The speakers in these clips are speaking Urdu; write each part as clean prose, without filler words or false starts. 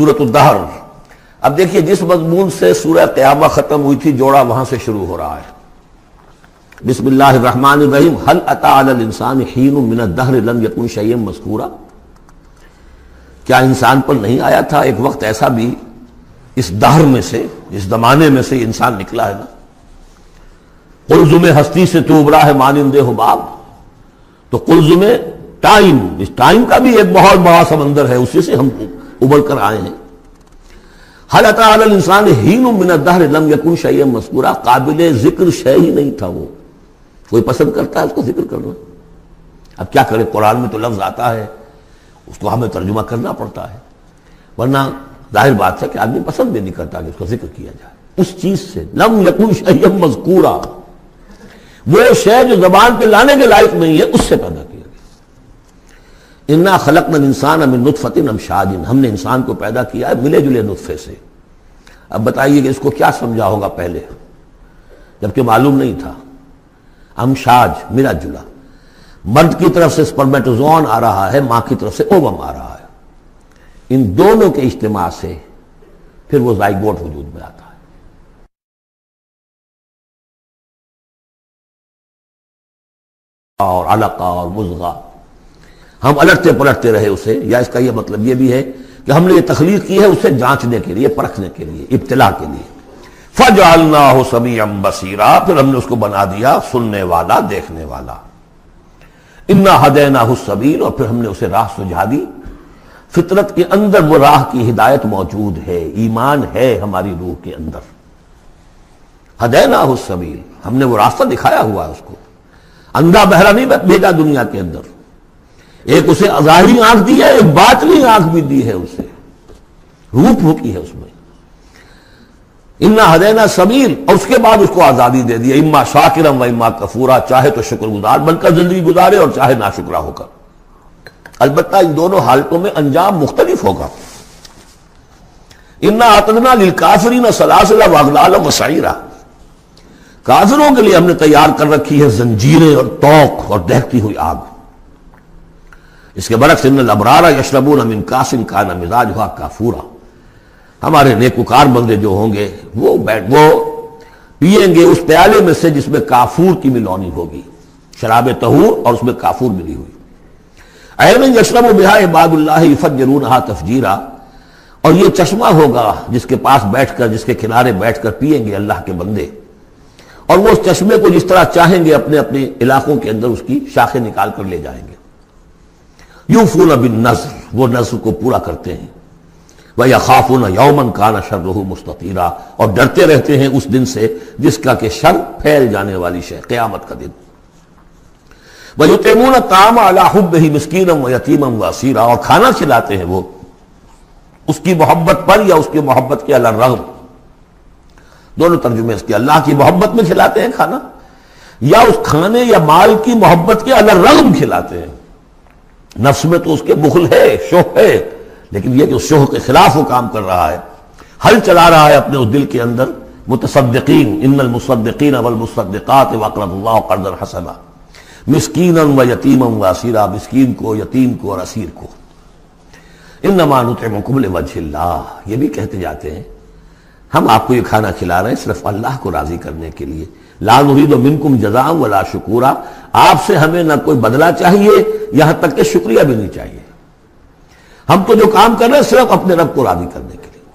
سورۃ الدہر. اب دیکھیے جس مضمون سے سورہ قیامہ ختم ہوئی تھی جوڑا وہاں سے شروع ہو رہا ہے. بسم اللہ الرحمن الرحیم. هل اتى على الانسان حين من الدهر لم يكن شيئا مذكورا. کیا انسان پر نہیں آیا تھا ایک وقت ایسا بھی اس دہر میں سے، اس زمانے میں سے انسان نکلا ہے نا. قلزم ہستی سے تو ابرا ہے مانند حباب. تو قلزم ٹائم، اس ٹائم کا بھی ایک بہت بڑا سمندر ہے، اسی سے ہم ابل کر آئے ہیں. هل اتى على الانسان حين من الدهر لم يكن شيئا مذكورا. قابل ذکر شے ہی نہیں تھا وہ. کوئی پسند کرتا ہے اس کو ذکر کرنا. اب کیا کرے، قرآن میں تو لفظ آتا ہے، اس کو ہمیں ترجمہ کرنا پڑتا ہے، ورنہ ظاہر بات ہے کہ آدمی پسند بھی نہیں کرتا کہ اس کا ذکر کیا جائے. اس چیز سے لم یکن شیئا مذکورا، وہ شے جو زبان پہ لانے کے لائق نہیں ہے اس سے پیدا کیا گیا. انا خلقنا الانسان من نطفۃ امشاج. ہم نے انسان کو پیدا کیا ہے ملے جلے نطفے سے. اب بتائیے کہ اس کو کیا سمجھا ہوگا پہلے جبکہ معلوم نہیں تھا. امشاج ملا جلا، مرد کی طرف سے سپرمیٹوزون آ رہا ہے، ماں کی طرف سے اووم آ رہا ہے. ان دونوں کے اجتماع سے پھر وہ زائگوٹ وجود میں آتا ہے. اور علقہ اور مضغہ ہم الٹتے پلٹتے رہے اسے، یا اس کا یہ مطلب یہ بھی ہے کہ ہم نے یہ تخلیق کی ہے اسے جانچنے کے لیے، پرکھنے کے لیے، ابتلا کے لیے. فَجَعَلْنَاهُ سَمِيعًا بَصِيرًا. پھر ہم نے اس کو بنا دیا سننے والا، دیکھنے والا. اِنَّا هَدَيْنَاهُ السَّبِيلَ. اور پھر ہم نے اسے راہ سجھا دی. فطرت کے اندر وہ راہ کی ہدایت موجود ہے، ایمان ہے ہماری روح کے اندر. هَدَيْنَاهُ السَّبِيلَ. ہم نے وہ راستہ دکھایا ہوا ہے اس کو. اندھا بہرا نہیں بھیجا دنیا کے اندر. ایک اسے ظاہری آنکھ دی ہے، ایک باطنی آنکھ بھی دی ہے اسے، روح پھونکی ہے اس میں. انا ہدینا سبیل. اور اس کے بعد اس کو آزادی دے دی، اما شاکرا و اما کفورا. چاہے تو شکر گزار بن کر زندگی گزارے اور چاہے ناشکرا ہو کر. البتہ ان دونوں حالتوں میں انجام مختلف ہوگا. انا اعتدنا للکافرین سلاسل واغلالا وسعیرا. کافروں کے لیے ہم نے تیار کر رکھی ہے زنجیریں اور توق اور دہتی ہوئی آگ. اس کے برعکس ان الابرار یشربون من کاس کان مزاجھا کافورا. ہمارے نیکوکار بندے جو ہوں گے وہ پئیں گے اس پیالے میں سے جس میں کافور کی ملونی ہوگی، شراب طہور اور اس میں کافور ملی ہوئی. عین یشرب بہا عباد اللہ یفجرونہا تفجیرا. اور یہ چشمہ ہوگا جس کے پاس بیٹھ کر، جس کے کنارے بیٹھ کر پئیں گے اللہ کے بندے، اور وہ اس چشمے کو جس طرح چاہیں گے اپنے اپنے علاقوں کے اندر اس کی شاخیں نکال کر لے جائیں گے. یوفون بالنذر. وہ نذر کو پورا کرتے ہیں. وَيَخَافُونَ يَوْمًا كَانَ شَرُّهُ مُسْتَطِيرًا. اور ڈرتے رہتے ہیں اس دن سے جس کا کہ شر پھیل جانے والی شے، قیامت کا دن. وَيُطْعِمُونَ الطَّعَامَ عَلَىٰ حُبِّهِ مِسْكِينًا وَيَتِيمًا وَأَسِيرًا. اور کھانا کھلاتے ہیں وہ اس کی محبت پر یا اس کی محبت کے علی الرغم. دونوں ترجمے اس کے. اللہ کی محبت میں کھلاتے ہیں کھانا، یا اس کھانے یا مال کی محبت کے علی الرغم کھلاتے ہیں. نفس میں تو اس کے بخل ہے، شوق ہے، لیکن یہ کہ اس شوق کے خلاف وہ کام کر رہا ہے، حل چلا رہا ہے اپنے اس دل کے اندر. متصدقین ان المصدقین والمصدقات واقرضوا اللہ قرضا حسنا مسکینا ویتیما واسیرا. مسکین کو، یتیم کو اور اسیر کو. انما نطعمکم لوجہ اللہ. یہ بھی کہتے جاتے ہیں ہم آپ کو یہ کھانا کھلا رہے ہیں صرف اللہ کو راضی کرنے کے لیے. لا نرید منکم جزاء ولا شکورا. آپ سے ہمیں نہ کوئی بدلہ چاہیے، یہاں تک کہ شکریہ بھی نہیں چاہیے. ہم تو جو کام کر رہے ہیں صرف اپنے رب کو راضی کرنے کے لیے.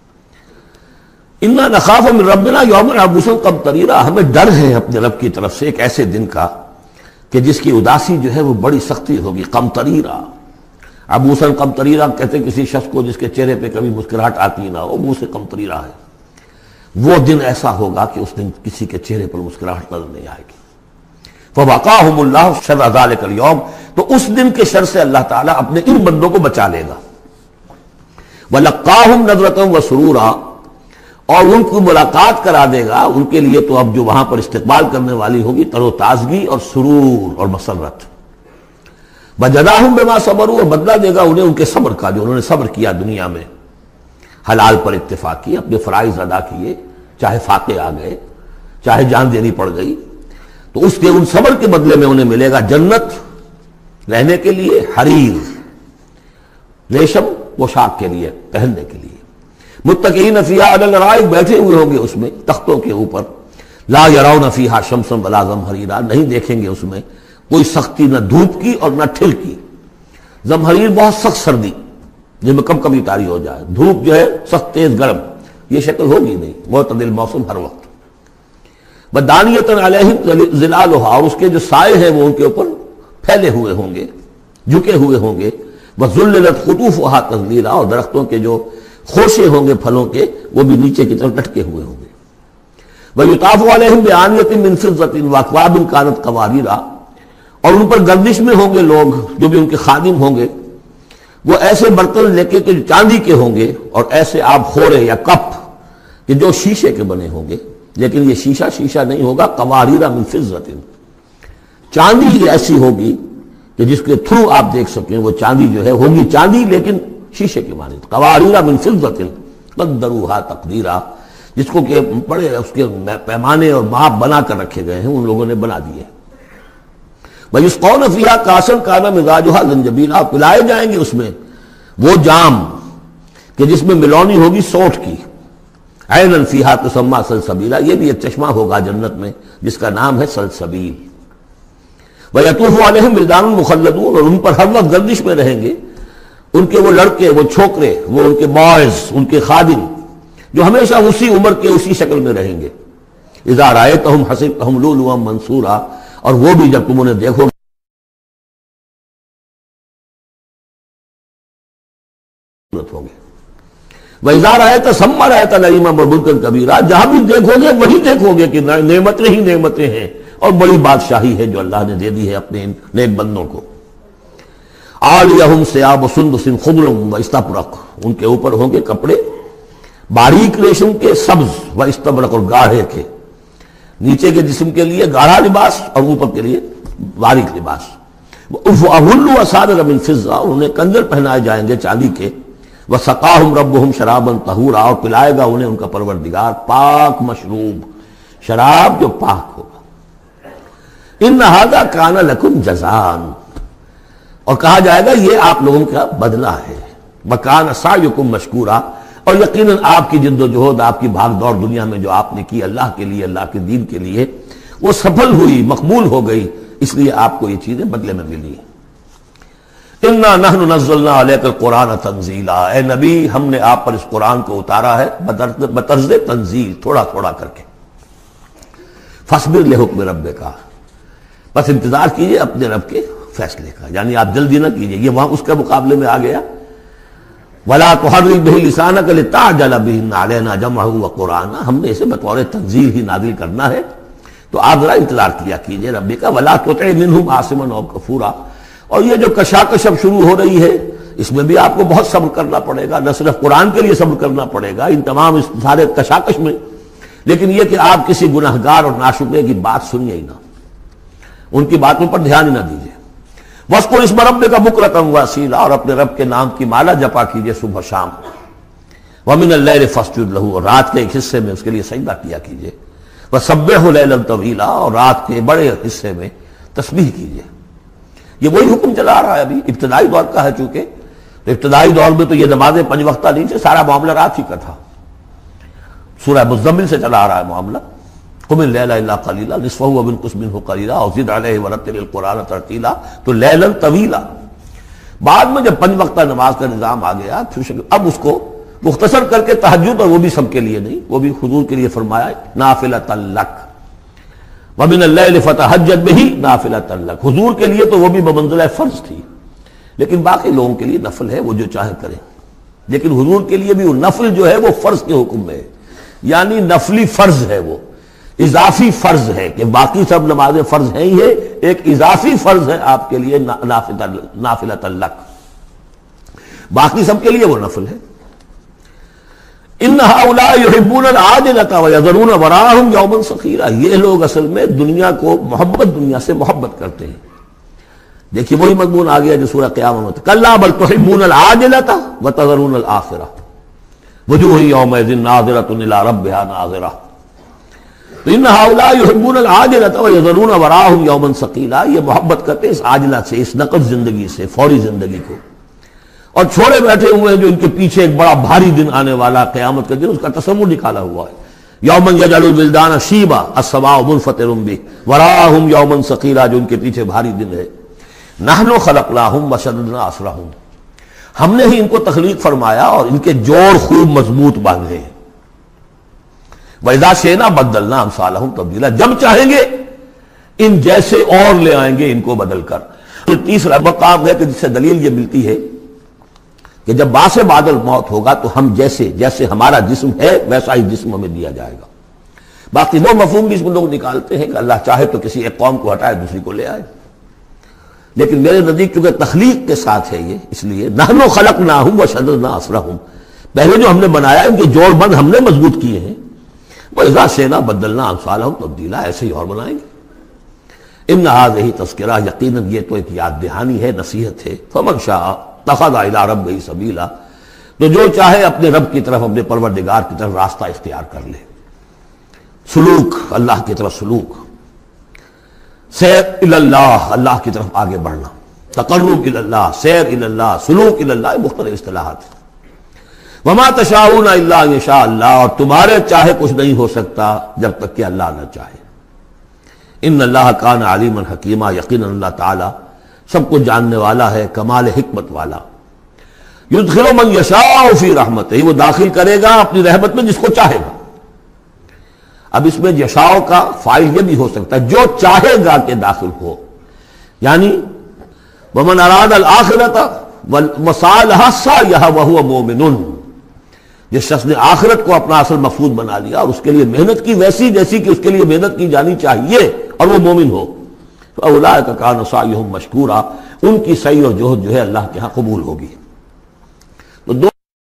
انا نخاف من ربنا یوما عبوسا قمطریرا. ہمیں ڈر ہے اپنے رب کی طرف سے ایک ایسے دن کا کہ جس کی اداسی جو ہے وہ بڑی سختی ہوگی. قمطریرا. عبوسا قمطریرا کہتے ہیں کسی شخص کو جس کے چہرے پہ کبھی مسکراہٹ آتی نہ ہو، منہ سے قمطریرا ہے. وہ دن ایسا ہوگا کہ اس دن کسی کے چہرے پر مسکراہٹ نظر نہیں آئے گی. فَوَقَاهُمُ اللَّهُ شَرَّ ذَلِكَ الْيَوْمِ. تو اس دن کے شر سے اللہ تعالیٰ اپنے ان بندوں کو بچا لے گا. وَلَقَّاهُمْ نَضْرَةً وَسُرُورًا. اور ان کو ملاقات کرا دے گا. ان کے لیے تو اب جو وہاں پر استقبال کرنے والی ہوگی تر و تازگی اور سرور اور مسرت. وَجَزَاهُمْ بِمَا صَبَرُوا. اور بدلہ دے گا انہیں ان کے صبر کا جو انہوں نے صبر کیا دنیا میں، حلال پر اتفاق کی، اپنے فرائض ادا کیے، چاہے فاقے آ گئے، چاہے جان دینی پڑ گئی، تو اس کے ان صبر کے بدلے میں انہیں ملے گا جنت رہنے کے لیے، حریر ریشم پوشاک کے لیے، پہننے کے لیے۔ متکئین فیہا علی الارائک، بیٹھے ہوئے ہوں گے اس میں تختوں کے اوپر۔ لا یرون فیہا شمسا ولا زمہریرا، نہیں دیکھیں گے اس میں کوئی سختی، نہ دھوپ کی اور نہ ٹھل کی۔ زمہریر بہت سخت سردی جس میں کم کبھی طاری ہو جائے، دھوپ جو ہے سخت تیز گرم، یہ شکل ہوگی نہیں، معتدل موسم ہر وقت۔ ودانیۃ علیہم ظلالھا، اور اس کے جو سائے ہیں وہ ان کے اوپر پھیلے ہوئے ہوں گے، جھکے ہوئے ہوں گے۔ وذللت قطوفھا تذلیلا، اور درختوں کے جو خوشے ہوں گے پھلوں کے وہ بھی نیچے کی طرف لٹکے ہوئے ہوں گے۔ ویطاف علیہم بآنیۃ من فضۃ واکواب کانت قواریرا، اور ان پر گردش میں ہوں گے لوگ جو بھی ان کے خادم ہوں گے، وہ ایسے برتن لے کے جو چاندی کے ہوں گے، اور ایسے آب خورے یا کپ کہ جو شیشے کے بنے ہوں گے، لیکن یہ شیشہ نہیں ہوگا، قواریرا من فضۃ، چاندی ایسی ہوگی کہ جس کے تھرو آپ دیکھ سکیں وہ چاندی جو ہے ہوگی چاندی لیکن شیشے کے مانند۔ قواریرا من فضۃ قدروھا تقدیرا، جس کو کہ بڑے اس کے پیمانے اور ماپ بنا کر رکھے گئے ہیں، ان لوگوں نے بنا دیے۔ وَيُسْقَوْنَ فِيهَا كَأْسًا كَانَ مِزَاجُهَا زَنْجَبِيلًا، پلائے جائیں گے اس میں وہ جام کہ جس میں ملونی ہوگی سونٹھ کی۔ عَيْنًا فِيهَا تُسَمَّىٰ سَلْسَبِيلًا، یہ بھی ایک چشمہ ہوگا جنت میں جس کا نام ہے سلسبیل۔ وَيَطُوفُ عَلَيْهِمْ وِلْدَانٌ مُخَلَّدُونَ، اور ان پر ہر وقت گردش میں رہیں گے ان کے وہ لڑکے، وہ چھوکرے، وہ ان کے بوائز، ان کے خادم جو ہمیشہ اسی عمر کے اسی شکل میں رہیں گے۔ اذا رأيتهم حسبتهم لؤلؤا منثورا، اور وہ بھی جب تم انہیں دیکھو ہوں گے۔ وَإِذَا رَأَيْتَ ثَمَّ رَأَيْتَ نَعِيمًا وَمُلْكًا كَبِيرًا، جہاں بھی دیکھو گے وہی دیکھو گے کہ نعمتیں ہی نعمتیں ہیں اور بڑی بادشاہی ہے جو اللہ نے دے دی ہے اپنے نیک بندوں کو۔ عَالِيَهُمْ ثِيَابُ سُنْدُسٍ خُضْرٌ وَإِسْتَبْرَقٌ، ان کے اوپر ہوں گے کپڑے باریک ریشم کے، سبز و استبرق، اور گاڑھے کے، نیچے کے جسم کے لیے گاڑھا لباس اور اوپر کے لیے باریک لباس۔ وَأَحُلُّوا أَسَاوِرَ مِن فِضَّةٍ، انہیں کنجر پہنائے جائیں گے چاندی کے۔ وَسَقَاهُمْ رَبُّهُمْ شَرَابًا طَهُورًا، اور پلائے گا انہیں ان کا پروردگار پاک مشروب، شراب جو پاک ہوگا۔ إِنَّ هَذَا كَانَ لَكُمْ جَزَاءً، اور کہا جائے گا یہ آپ لوگوں کا بدلہ ہے۔ وَكَانَ سَعْيُكُمْ مَشْكُورًا، اور یقیناً آپ کی جد و جہد، آپ کی بھاگ دوڑ دنیا میں جو آپ نے کی اللہ کے لیے، اللہ کے دین کے لیے، وہ سفل ہوئی، مقبول ہو گئی، اس لیے آپ کو یہ چیزیں بدلے میں ملی۔ اِنَّا نَحْنُ نَزَّلْنَا عَلَيْكَ الْقُرْآنَ تَنزِيلًا، اے نبی ہم نے آپ پر اس قرآن کو اتارا ہے بطرز تنزیل، تھوڑا تھوڑا کر کے۔ فَاصْبِرْ لِحُكْمِ رَبِّكَ، بس انتظار کیجئے اپنے رب کے فیصلے کا، یعنی آپ جلدی نہ کیجئے، یہ وہاں اس کے مقابلے میں آ گیا۔ وَلَا تُحَرِّكْ بِهِ لِسَانَكَ لِتَعْجَلَ بِهِ إِنَّ عَلَيْنَا جَمْعَهُ وَقُرْآنَهُ، ہم نے اسے بطور تنزیل ہی نازل کرنا ہے، تو آپ ذرا انتظار کیا کیجئے ربی کا۔ وَلَا تُطِعْ مِنْهُمْ عَاصِمًا أَوْ كَفُورًا، اور یہ جو کشاکش اب شروع ہو رہی ہے اس میں بھی آپ کو بہت صبر کرنا پڑے گا، نہ صرف قرآن کے لیے صبر کرنا پڑے گا ان تمام اس سارے کشاکش میں، لیکن یہ کہ آپ کسی گناہگار اور ناشکرے کی بات سنیے ہی نہ، ان کی باتوں پر دھیان ہی نہ دیجیے۔ وَاذْكُرِ اسْمَ رَبِّكَ بُكْرَةً وَأَصِيلًا، اور اپنے رب کے نام کی مالا جپا کیجئے صبح شام۔ وَمِنَ اللَّيْلِ فَاسْجُدْ لَهُ، اور رات کے ایک حصے میں اس کے لیے سجدہ کیا کیجئے۔ وَسَبِّحْهُ لَيْلًا طَوِيلًا، اور رات کے بڑے حصے میں تسبیح کیجئے۔ یہ وہی حکم چلا رہا ہے ابھی، ابتدائی دور کا ہے چونکہ، تو ابتدائی دور میں تو یہ نمازیں 5 وقتہ نہیں تھے، سارا معاملہ رات ہی کا تھا۔ سورہ مزمل سے چلا آ رہا ہے معاملہ۔ قم اللیل الا قلیلا نصفہ وانقص منہ قلیلا او زد علیہ ورتل القرآن ترتیلا، تو لیلا طویلا۔ بعد میں جب 5 وقتہ نماز کا نظام آ گیا اب اس کو مختصر کر کے تہجد، اور وہ بھی سب کے لیے نہیں، وہ بھی حضور کے لیے فرمایا نافلۃ لک، ومن اللیل فتہجد بہ نافلۃ لک، حضور کے لیے تو وہ بھی بمنزلہ فرض تھی، لیکن باقی لوگوں کے لیے نفل ہے، وہ جو چاہے کریں، لیکن حضور کے لیے بھی وہ نفل جو ہے وہ فرض کے حکم میں ہے، یعنی نفلی فرض ہے، وہ اضافی فرض ہے کہ باقی سب نمازیں فرض ہیں ہی ہے، ایک اضافی فرض ہے آپ کے لیے نافلۃ لک، باقی سب کے لیے وہ نفل ہے۔ ان هؤلاء يحبون العاجلة ويذرون وراءهم يوما ثقيلا، یہ لوگ اصل میں دنیا کو دنیا سے محبت کرتے ہیں۔ دیکھیے وہی مضمون آ گیا جو سورہ قیامت میں، کلا بل تحبون العاجلة وتذرون الآخرة وجوہ یومئذ ناظرة إلى ربها ناظرة۔ تو ان هؤلاء يحبون العاجلة ويذرون وراءهم يوما ثقيلا، یہ محبت کرتے اس عاجلہ سے، اس نقد زندگی سے، فوری زندگی کو، اور چھوڑے بیٹھے ہوئے ہیں جو ان کے پیچھے ایک بڑا بھاری دن آنے والا قیامت کا دن، اس کا تصور نکالا ہوا ہے۔ یوما یجعل الولدان شیبا السماء منفطر به وراءهم یوما ثقیلا، جو ان کے پیچھے بھاری دن ہے۔ نحن خلقناهم وشددنا اسرهم، ہم نے ہی ان کو تخلیق فرمایا اور ان کے جوڑ خوب مضبوط باندھے ہیں۔ وَإِذَا شِئْنَا بَدَّلْنَا أَمْثَالَهُمْ تبدیلا، جب چاہیں گے ان جیسے اور لے آئیں گے ان کو بدل کر۔ پھر تیسرا مقام ہے کہ جس سے دلیل یہ ملتی ہے کہ جب باعث بادل موت ہوگا تو ہم جیسے ہمارا جسم ہے ویسا ہی جسم ہمیں دیا جائے گا۔ باقی وہ مفہوم بھی اس میں لوگ نکالتے ہیں کہ اللہ چاہے تو کسی ایک قوم کو ہٹائے دوسری کو لے آئے، لیکن میرے نزدیک چونکہ تخلیق کے ساتھ ہے یہ، اس لیے نحن خلقناہم وشددنا اسرہم، پہلے جو ہم نے بنایا ان کے جوڑ بند ہم نے مضبوط کیے ہیں۔ وَإِذَا شِئْنَا بَدَّلْنَا أَمْثَالَهُمْ تبدیلا، ایسے ہی اور بنائیں گے۔ ان هذه تذکرہ، یقیناً یہ تو ایک یاد دہانی ہے، نصیحت ہے۔ فمن شاء اتخذ الى ربہ سبیلا، تو جو چاہے اپنے رب کی طرف، اپنے پروردگار کی طرف راستہ اختیار کر لے، سلوک اللہ کی طرف، سلوک سیر الی اللہ، اللہ کی طرف آگے بڑھنا، تقرب الی اللہ، سیر الی اللہ، سلوک الی اللہ، مختلف اصطلاحات ہیں۔ وما تشاؤون الا ان یشاء اللہ، اور تمہارے چاہے کچھ نہیں ہو سکتا جب تک کہ اللہ نہ چاہے۔ ان اللہ کان علیما حکیما، یقینا اللہ تعالی سب کو جاننے والا ہے، کمال حکمت والا۔ یدخل من یشاء فی رحمتہ، وہ داخل کرے گا اپنی رحمت میں جس کو چاہے گا۔ اب اس میں یشاء کا فاعل یہ بھی ہو سکتا ہے جو چاہے گا کہ داخل ہو، یعنی ومن اراد الآخرۃ وسعى لها سعیها وهو مؤمن، جس شخص نے آخرت کو اپنا اصل مقصود بنا لیا اور اس کے لیے محنت کی ویسی جیسی کہ اس کے لیے محنت کی جانی چاہیے اور وہ مومن ہو، فاولئک کان سعیهم مشکورا، ان کی سعی اور جہد جو ہے اللہ کے ہاں قبول ہوگی۔ تو دو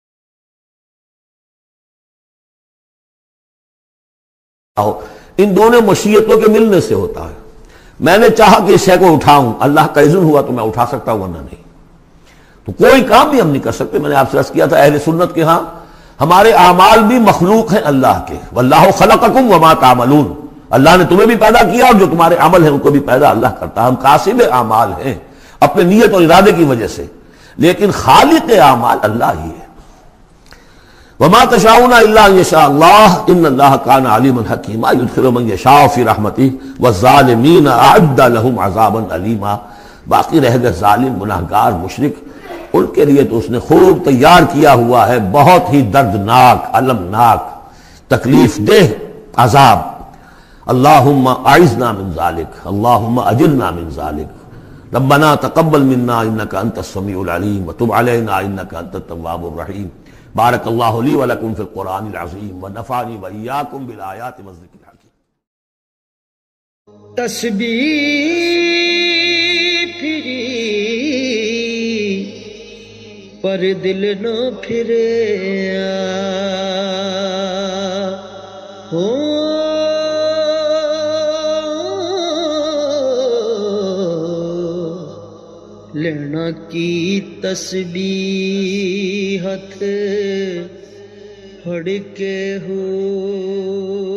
ان دونوں مشیتوں کے ملنے سے ہوتا ہے۔ میں نے چاہا کہ اس شے کو اٹھاؤں، اللہ کا اذن ہوا تو میں اٹھا سکتا ہوں، ورنہ نہیں۔ تو کوئی کام بھی ہم نہیں کر سکتے۔ میں نے آپ سے عرض کیا تھا اہل سنت کے ہاں ہمارے اعمال بھی مخلوق ہیں اللہ کے، واللہ خلقکم وما تعملون، اللہ نے تمہیں بھی پیدا کیا اور جو تمہارے عمل ہیں ان کو بھی پیدا اللہ کرتا ہے۔ ہم قاصد اعمال ہیں اپنے نیت اور ارادے کی وجہ سے، لیکن خالق اعمال اللہ ہی ہے۔ وما تشاؤون الا ان یشاء اللہ ان اللہ کان علیما حکیما یدخل من یشاء فی رحمتہ والظالمین اعد لهم عذابا علیما، باقی رہ گئے ظالم، گناہگار، مشرک، ان کے لیے تو اس نے خوب تیار کیا ہوا ہے بہت ہی دردناک، المناک، تکلیف دہ عذاب۔ اللہم اعذنا من ذلک، اللہم اجرنا من ذلک، ربنا تقبل منا انک انت السمیع العلیم وتب علینا انک انت التواب الرحیم۔ بارک اللہ لی ولکم فی القرآن العظیم ونفعنی وإیاکم بالآیات والذکر الحکیم۔ تسبیح پھری پر دل نہ پھرے ہو، لینا کی تسبیح، ہتھ پھڑ کے ہو۔